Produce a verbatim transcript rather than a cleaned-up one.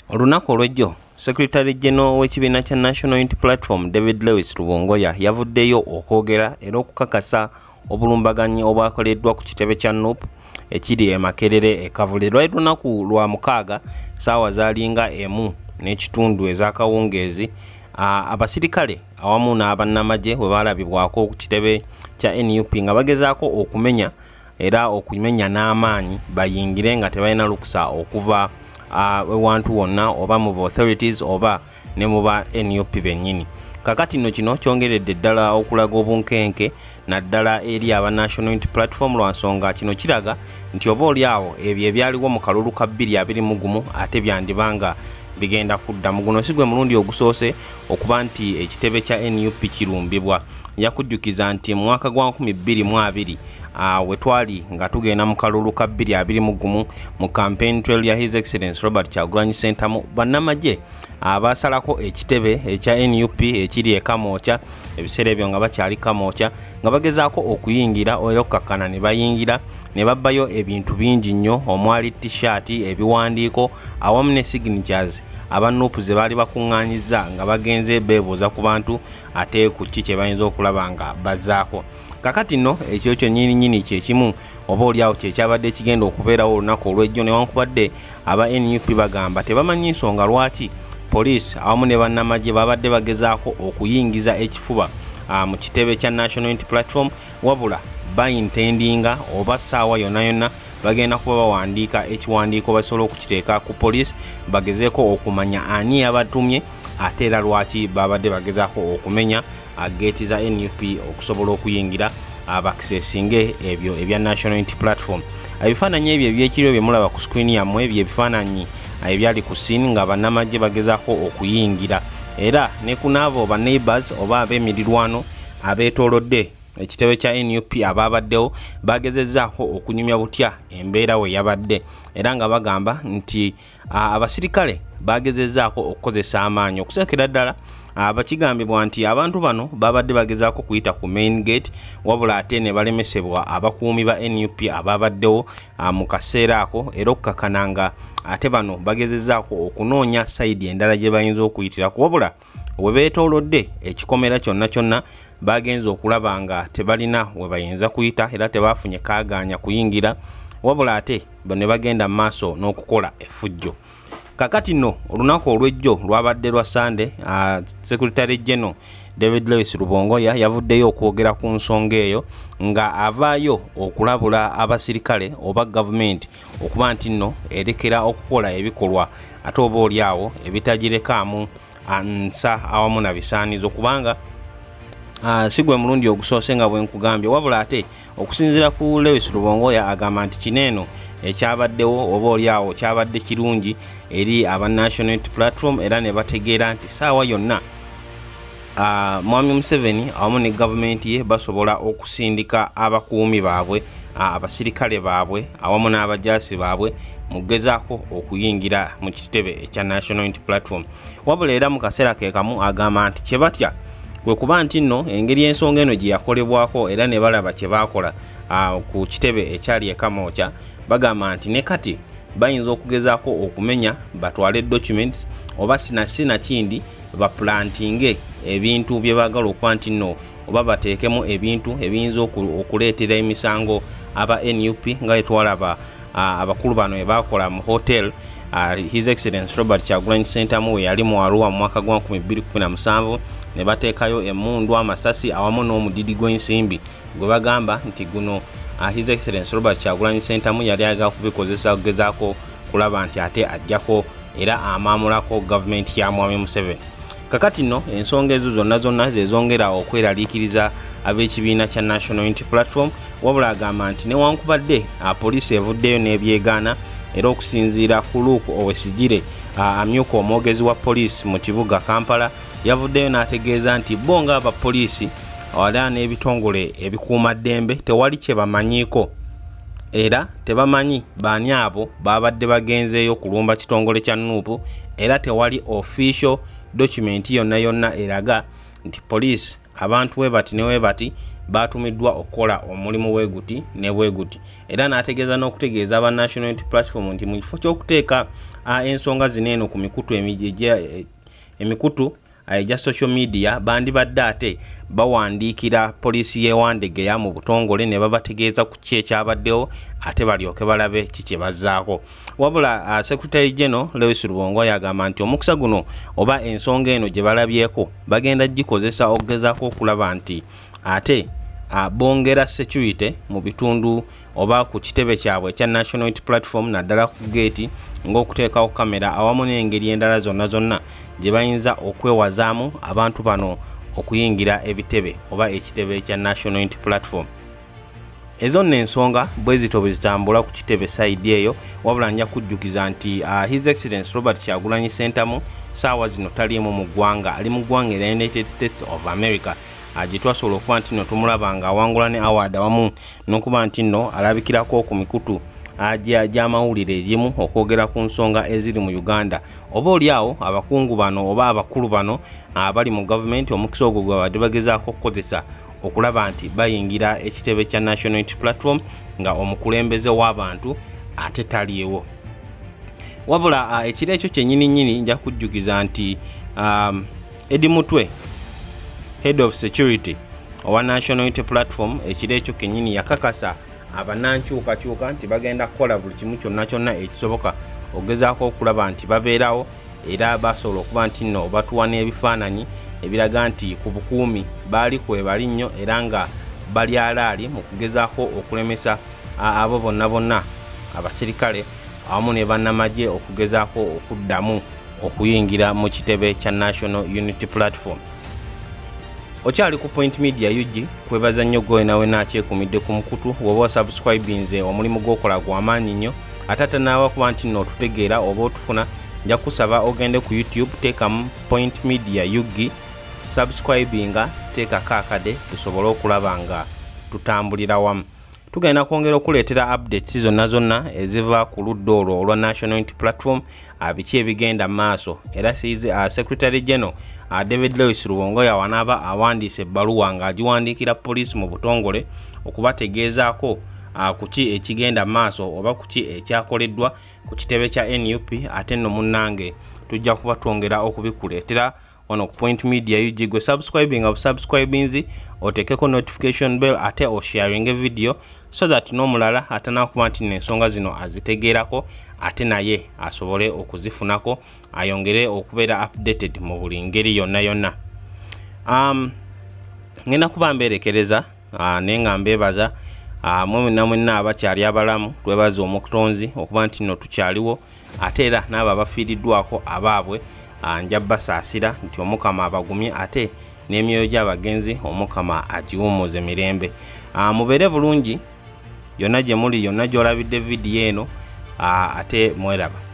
Olunaku olw'ejjo Secretary General w'ekibiina kya National Unity Platform David Lewis Rubongoya yavuddeyo okwogera era okukakasa obulumbaganyi obwakoleddwa ku kitebe kya N U P ekiri e Makerere e Kavule. Lwali lunaku lwa mukaaga saawa zaalinga emu n'ekitundu ez'akawungeezi, abasirikale awamu n'abannamagye bwe baalabibwako ku kitebe kya N U P nga bagezaako okumenya era okumenya n'amaanyi bayingire nga tebalina lukusa okuva ewantu wonna oba mu authorities oba ne mu ba N U P bennyini. Kakati nno kino kyongeredde ddala okulaga obunkenke naddala eri aba National Unity Platform lwa nsonga kino kiraga nti oba oliawo ebyo ebyaliwo mu kalulu ka bbiri abiri mu gumu ate byandibanga bigenda kudda mu guno si gwe mulundi ogusoose okuba nti ekitebe kya N U P kirumbibwa. Yakujjukiza nti mu mwaka gwa nkumi bbiri mu abiri Uh, we twali nga tugenda mu kalulu ka bbiri abiri mu gumu mu campaign trail ya His Excellency Robert Kyagulanyi Center mu bannamagye abasalako uh, ekitebe ekya N U P ekiri e Kamoocha ebiseera ebyo nga bakyali Kamoocha nga bagezaako okuyingira era okukakana ne bayingira ne babbayo ebintu bingi nnyo omwali t-shirt ebiwandiiko awamu ne signatures aba N U P ze baali bakuŋŋaanyizza nga bagenze beebuuza ku bantu ate ku ki kye bayinza okulaba nga bazzaako. Kakati nno ekyo kyonnyini nnyini kye kimu oba oliawo kye kyabadde kigenda okubeerawo olunaku olw'ejjo newankubadde aba N U P bagamba tebamanyi nsonga lwaki poliisi awamu ne bannamagye babadde bagezaako okuyingiza ekifuba uh, mu kitebe kya National Unity Platform, wabula bayintendinga oba ssaawa yonna yonna bagenda kuba bawandiika ekiwandiiko basobola okukiteeka ku poliisi bagezeeko okumanya ani yabatumye ate era lwaki babadde bagezaako okumenya geeti za N U P okusobola okuyingira abakisesinge ebyo ebya National Unity Platform. Ebifaananyi ebyo ebyekiro bye mulaba ku screen yammwe ebyo ebifaananyi ebyali ku scene nga bannamagye bagezaako okuyingira era ne kunaabo ba neighbors oba ab'emirirwano abeetoolodde ekitebe kya N U P ababaddewo bagezezzaako okunyumya butya embeera we yabadde era nga bagamba nti abasirikale bagezezzaako okukozesa amaanyi okusekera ddala abakigambibwa nti abantu bano babadde bagezaako kuyita ku main gate wabula ate ne balemesebwa abakuumi ba N U P ababaddewo mu kaseera ako era okukakana nga ate bano bagezezzaako okunoonya sayidi endala gye bayinza okuyitirako wabula we beetoolodde ekikomera kyonna kyonna bagenze okulaba nga tebalina we bayinza kuyita era tebafunye kaagaanya kuyingira wabula ate ne bagenda mu maaso n'okukola effujjo. Kakati nno olunaku olw'ejjo lwabadde lwa Sunday, uh, Secretary General David Lewis Rubongoya yavuddeyo okwogera ku nsonga eyo nga avaayo okulabula abasirikale oba government okuba nti nno erekera okukola ebikolwa ate oba oliawo ebitagirekaamu nsa awamu na bisaanizo kubanga Uh, sigwe mulundi ogusoose nga bwe nkugambye wabula ate okusinziira ku Lewis Rubongoya agamba nti kineeno ekyabaddewo oba oliawo kyabadde kirungi eri aba National Unity Platform era ne bategeera nti saawa yonna uh, Mwami Museveni awamu ne gavumenti ye basobola okusindika abakuumi baabwe uh, abasirikale baabwe awamu n'abajaasi baabwe mugezaako okuyingira mu kitebe ekya National Unity Platform. Wabula era mu kaseera ke kamu agamba nti kye batya kwe kuba nti nno engeri ensonga eno gye yakolebwako era ne balaba kye baakola uh, ku kitebe ekyali e Kamoocha bagamba nti ne kati bayinza okugezaako okumenya batwale documents oba sina sina kindi baplantinge ebintu bye baagala okuba nti nno oba bateekemu ebintu ebiyinza okuleetera emisango aba N U P nga etwalaba uh, abakulu bano ebaakola mu hotel uh, His Excellency Robert Kyagulanyi Center mu yali mu Arua mu mwaka gwa nkumi bbiri kumi na musanvu ne bateekayo emmundu amasasi awamu n'omudidi gw'ensimbi gwe bagamba nti guno uh, His Excellency Robert Kyagulanyi Center mu yali ayagala kubikozesa kugezaako kulaba nti ate ajjako era amaamulako gavumenti ya Mwami Museveni. Kakati nno ensonga ezo zonna zonna zezongera okweraliikiriza ab'ekibiina kya National Unity Platform wabula agamba nti newankubadde uh, poliisi evuddeyo n'ebyegaana era okusinziira ku Luke Owesigire uh, amyuka omwogezi wa poliisi mu kibuga Kampala yavuddeyo n'ategeeza nti bo nga abapoliisi wala n'ebitongole ebikuuma ddembe tewali kye bamanyiiko era tebamanyi baani abo babadde bagenzeeyo kulumba kitongole kya N U P era tewali official document yonna yonna eraga nti poliisi abantu we bati ne we bati batumiddwa okukola omulimu weguti ne bweguti era n'ategeeza n'okutegeeza aba National Unity Platform nti mu kifo ky'okuteeka uh, ensonga zino eno ku mikutu emikutu ejja social media bandibadde ate bawandiikira poliisi y'ewandegeya mu butongole ne babategeeza ku ki ekyabaddewo ate balyoke balabe kiki bazzaako. Wabula uh, Secretary General Lewis Rubongoya agamba nti omukisa guno oba ensonga eno gye balabyeko bagenda gikozesa okugezaako okulaba nti ate uh, bongera security mu bitundu oba ku kitebe kyabwe ekya National Unity Platform naddala ku gate ng'okuteekawo kamera awamu n'engeri endala zonna zonna gye bayinza okwewazaamu abantu bano okuyingira ebitebe oba ekitebe ekya National Unity Platform. Ezo nno ensonga bwe zito bwe zitambula ku kitebe side eyo, wabula nja kujjukiza nti uh, His Excellency Robert Kyagulanyi Ssentamu saawa zino taliimu mu ggwanga, ali mu ggwanga era United States of America. Gye twasobola okuba nti nno tumulaba nga awangula ne award awamu n'okuba nti nno alabikirako ku mikutu gy'amawulire egimu okwogera ku nsonga eziri mu Uganda. Oba oliawo abakungu bano oba abakulu bano abali mu gavumenti omukisa ogwo gwe badde bagezaako okukozesa okulaba nti bayingira ekitebe kya National Unity Platform nga omukulembeze w'abantu ate taliiwo. Wabula ekiro ekyo kyennyini nnyini nja kujjukiza nti um, Edi Mutwe, Head of Security owa National Unity Platform, ekiro ekyo kennyini yakakasa abanankyukakyuka nti bagenda kukola buli kimu kyonna kyonna ekisoboka ogezaako okulaba nti babeerawo era basobola okuba nti nno batuwa n'ebifaananyi ebiraga nti ku bukuumi baali kwebali nnyo era nga bali alaali mu kugezaako okulemesa abo bonna bonna abasirikale awamu ne bannamagye okugezaako okuddamu okuyingira mu kitebe kya National Unity Platform. Okyali ku Point Media U G, kwebaza nnyo gwe nawe nakyekumidde ku mukutu woba subscribinze omulimu gw'okola gw'amaanyi nnyo atata naawe kuba nti nno otutegeera oba otufuna nja kusaba ogende ku YouTube teekamu Point Media U G subscribinga teekako akade tusobole okulaba nga tutambulira wamu. Tugenda kwongera okuleetera updates zonna zonna eziva ku ludda olwo olwa National Unity Platform biki ebigenda maaso era size uh, Secretary General uh, David Lewis Rubongoya wanaaba awandiise ebbaluwa nga agiwandiikira poliisi mu butongole okubategeezaako uh, kuki ekigenda maaso oba kuki ekyakoleddwa ku kitebe kya N U P ate nno munnange tujja kuba twongera okubikuleetera wano ku Point Media U G. Gwe subscribing of subscribinzi otekeko notification bell ate o sharing video so that n'omulala atanakuba nti n'ensonga zino azitegeerako ate naye asobole okuzifunako ayongere okubeera updated mu buli ngeri yonna yonna. Um, ngenda kuba mbeerekereza uh, naye nga mbeebaza uh, mwenna mwenna abakyali abalamu twebaza omutonzi okuba nti nno tukyaliwo ate era n'abo abafiiriddwako abaabwe uh, nja basaasira nti omukama abagumye ate n'emyoyo gy'abagenzi omukama agiwummuze mirembe. Uh, mubeere bulungi yonna gye muli yonna gy'olabidde vidiyo eno uh, ate mweraba.